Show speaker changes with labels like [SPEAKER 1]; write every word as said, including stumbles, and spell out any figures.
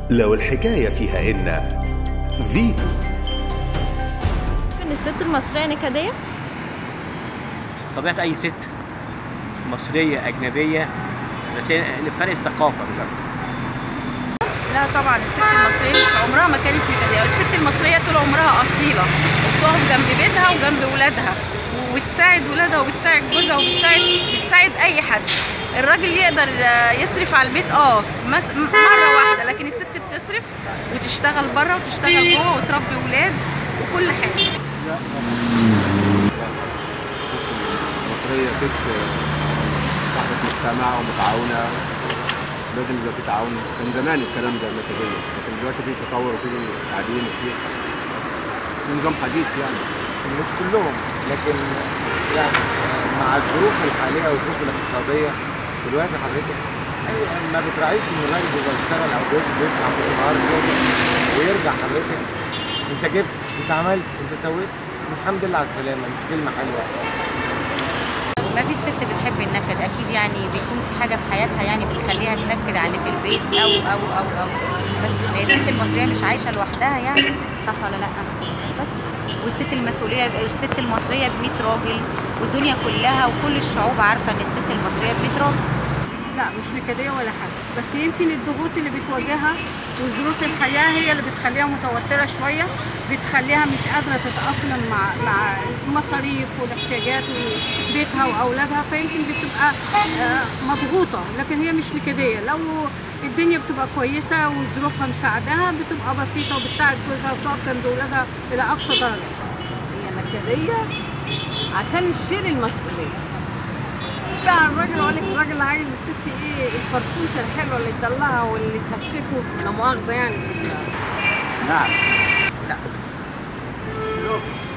[SPEAKER 1] لو الحكاية فيها إن فيتو.
[SPEAKER 2] إن الست المصرية نكدية؟
[SPEAKER 3] طبيعة أي ست مصرية أجنبية، بس هي فرق الثقافة بجد.
[SPEAKER 4] لا طبعا الست المصرية مش عمرها ما كانت نكدية، الست المصرية طول عمرها أصيلة وبتقف جنب بيتها وجنب ولادها وبتساعد ولادها وبتساعد جوزها وبتساعد بتساعد أي حد. الراجل يقدر يصرف على البيت اه مرة واحدة، لكن الست بتصرف وتشتغل بره وتشتغل جوه وتربي ولاد وكل حاجة.
[SPEAKER 5] لا المصرية ست صاحبة مجتمع ومتعاونة، لازم يبقى في تعاون. كان زمان الكلام ده نكدية، لكن دلوقتي في تطور وفي تعديل وفي نظام حديث يعني.
[SPEAKER 6] مش كلهم، لكن يعني مع الظروف الحالية والظروف الاقتصادية دلوقتي حضرتك ما بتراعيش ان الراجل بيبقى بيشتغل او جوزه بيطلع في النهار ويرجع حضرتك انت جبت انت عملت انت سويت الحمد لله على السلامة، مش كلمة حلوة.
[SPEAKER 7] ما في ست بتحب النكد اكيد، يعني بيكون في حاجه في حياتها يعني بتخليها تنكد على اللي في البيت او او او او بس هي الست المصريه مش عايشه لوحدها يعني، صح ولا لا؟ بس والست المسؤوليه الست المصريه ب مية راجل والدنيا كلها وكل الشعوب عارفه ان الست المصريه ب مية راجل.
[SPEAKER 4] لا مش نكدية ولا حاجة، بس يمكن الضغوط اللي بتواجهها وظروف الحياة هي اللي بتخليها متوترة شوية، بتخليها مش قادرة تتأقلم مع مع المصاريف والاحتياجات بيتها وأولادها، فيمكن بتبقى مضغوطة، لكن هي مش نكدية. لو الدنيا بتبقى كويسة وظروفها مساعداها بتبقى بسيطة وبتساعد جوزها وبتقف جنب أولادها إلى أقصى درجة.
[SPEAKER 8] هي نكدية عشان تشيل المسؤولية. بقى الراجل اقول لك الراجل عايز الست ايه؟ الفرفوشه الحلوه اللي تدلعها واللي تهشكه، لا مؤاخذه يعني.
[SPEAKER 3] نعم.
[SPEAKER 8] لا